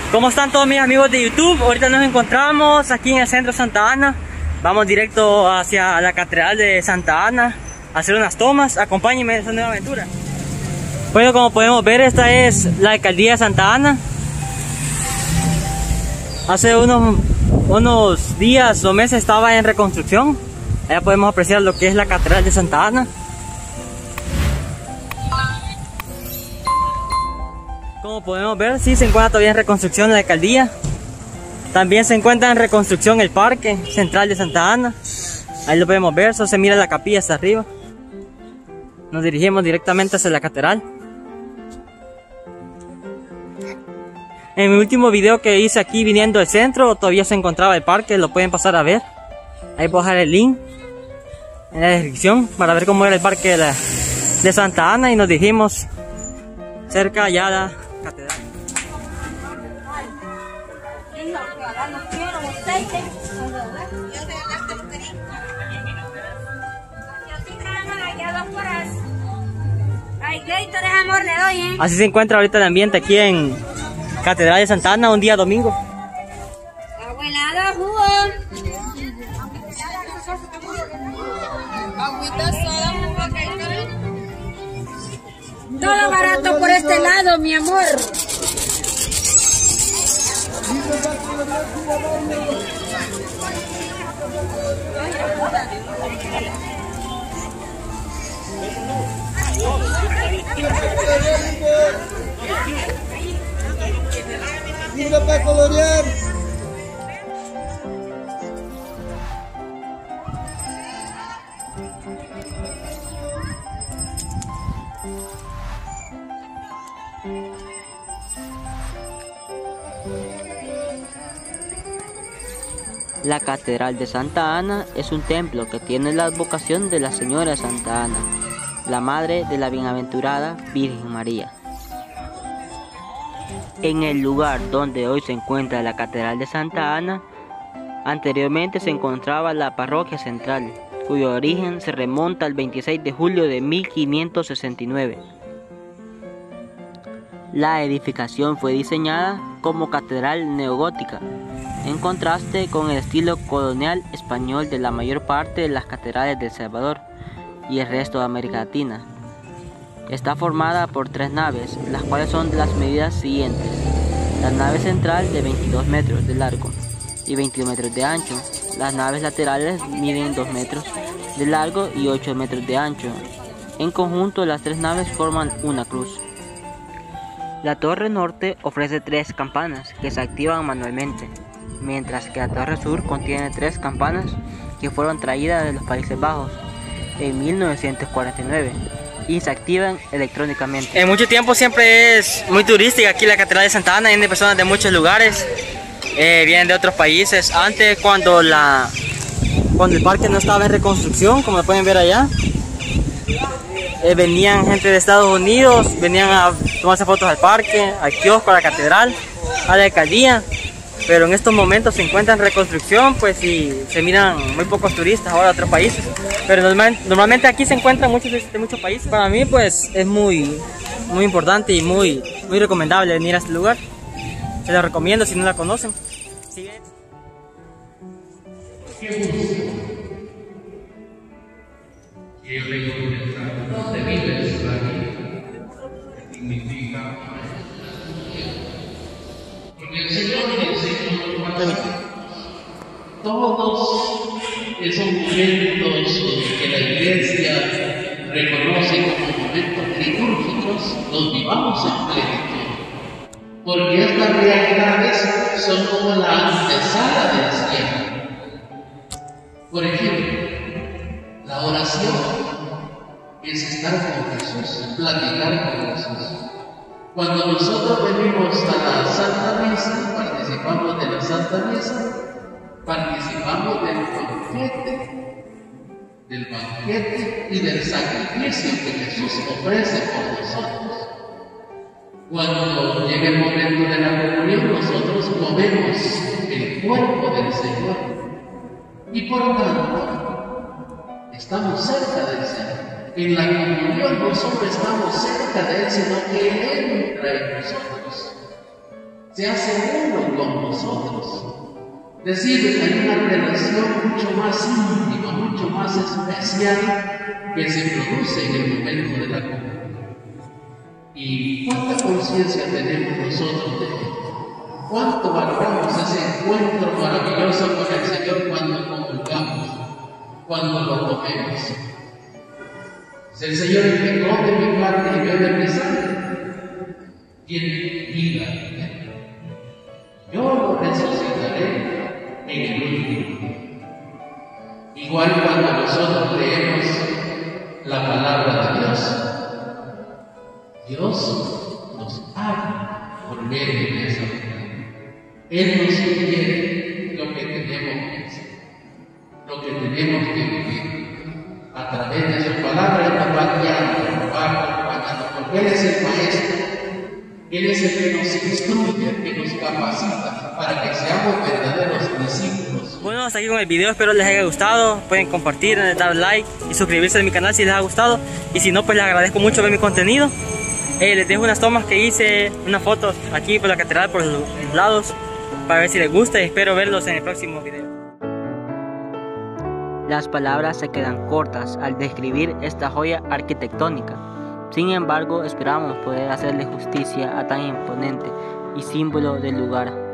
¿Cómo están todos mis amigos de YouTube? Ahorita nos encontramos aquí en el centro de Santa Ana. Vamos directo hacia la Catedral de Santa Ana a hacer unas tomas. Acompáñenme en esta nueva aventura. Bueno, como podemos ver, esta es la alcaldía de Santa Ana. Hace unos días o meses estaba en reconstrucción. Allá podemos apreciar lo que es la Catedral de Santa Ana. Como podemos ver, sí se encuentra todavía en reconstrucción la alcaldía. También se encuentra en reconstrucción el parque central de Santa Ana. Ahí lo podemos ver, solo se mira la capilla hasta arriba. Nos dirigimos directamente hacia la catedral. En mi último video que hice aquí viniendo del centro, todavía se encontraba el parque, lo pueden pasar a ver. Ahí puedo dejar el link en la descripción para ver cómo era el parque de Santa Ana, y nos dirigimos cerca ya a la catedral. Así se encuentra ahorita el ambiente aquí en Catedral de Santa Ana, un día domingo. Abuelada, jugo. Agüita soda. Todo barato por este lado, mi amor. Para colorear. La Catedral de Santa Ana es un templo que tiene la advocación de la Señora Santa Ana, la Madre de la Bienaventurada Virgen María. En el lugar donde hoy se encuentra la Catedral de Santa Ana, anteriormente se encontraba la parroquia central, cuyo origen se remonta al 26 de julio de 1569. La edificación fue diseñada como catedral neogótica, en contraste con el estilo colonial español de la mayor parte de las catedrales de El Salvador y el resto de América Latina. Está formada por 3 naves, las cuales son de las medidas siguientes: la nave central de 22 metros de largo y 21 metros de ancho. Las naves laterales miden 2 metros de largo y 8 metros de ancho. En conjunto, las 3 naves forman una cruz. La torre norte ofrece 3 campanas que se activan manualmente, mientras que la torre sur contiene 3 campanas que fueron traídas de los Países Bajos en 1949 y se activan electrónicamente. En mucho tiempo siempre es muy turística aquí la Catedral de Santa Ana. Vienen personas de muchos lugares, vienen de otros países. Antes, cuando el parque no estaba en reconstrucción, como pueden ver allá, venían gente de Estados Unidos, venían a tomarse fotos al parque, al kiosco, a la catedral, a la alcaldía. Pero en estos momentos se encuentra en reconstrucción, pues, y se miran muy pocos turistas ahora de otros países. Pero normalmente aquí se encuentran muchos de muchos países. Para mí, pues, es muy importante y muy recomendable venir a este lugar. Se lo recomiendo si no la conocen. Sigue. Yo vengo pensando, ¿dónde vives, significa, porque el Señor le enseñó todos esos momentos que la Iglesia reconoce como momentos litúrgicos, los vivamos en plenitud, porque estas realidades son como la antesala del cielo. Por ejemplo, la oración es estar con Jesús, platicar con Jesús. Cuando nosotros venimos a la Santa Misa, participamos de la Santa Misa, participamos del banquete y del sacrificio que Jesús ofrece por nosotros. Cuando llega el momento de la comunión, nosotros comemos el cuerpo del Señor y por tanto estamos cerca del Señor. En la comunión no solo estamos cerca de Él, sino que Él entra en nosotros. se hace uno con nosotros. Es decir, hay una relación mucho más íntima, mucho más especial que se produce en el momento de la comunión. ¿Y cuánta conciencia tenemos nosotros de esto? ¿Cuánto valoramos ese encuentro maravilloso con el Señor cuando comulgamos, cuando lo comemos? Si el Señor es que come mi carne y bebe mi sangre, tiene vida eterna. Yo lo resucitaré en el último día. Igual cuando nosotros leemos la palabra de Dios, Dios nos habla por medio de esa palabra. Él nos sugiere lo que tenemos que hacer, lo que tenemos que vivir. A través de su palabra Él nos va guiando, nos va acompañando, porque Él es el Maestro, Él es el que nos instruye, el que nos capacita para que seamos verdaderos discípulos. Bueno, hasta aquí con el video, espero les haya gustado. Pueden compartir, dar like y suscribirse a mi canal si les ha gustado. Y si no, pues les agradezco mucho ver mi contenido. Les dejo unas tomas que hice, unas fotos aquí por la catedral, por los lados, para ver si les gusta, y espero verlos en el próximo video. Las palabras se quedan cortas al describir esta joya arquitectónica. Sin embargo, esperamos poder hacerle justicia a tan imponente y símbolo del lugar.